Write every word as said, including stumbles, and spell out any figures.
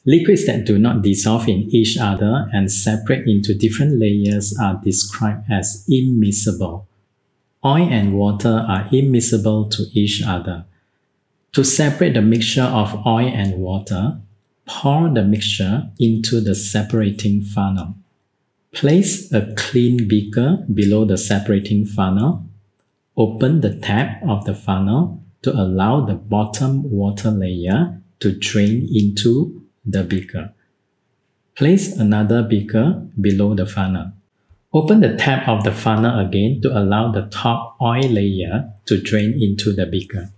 Liquids that do not dissolve in each other and separate into different layers are described as immiscible. Oil and water are immiscible to each other. To separate the mixture of oil and water, pour the mixture into the separating funnel. Place a clean beaker below the separating funnel. Open the tap of the funnel to allow the bottom water layer to drain into the beaker. Place another beaker below the funnel. Open the tap of the funnel again to allow the top oil layer to drain into the beaker.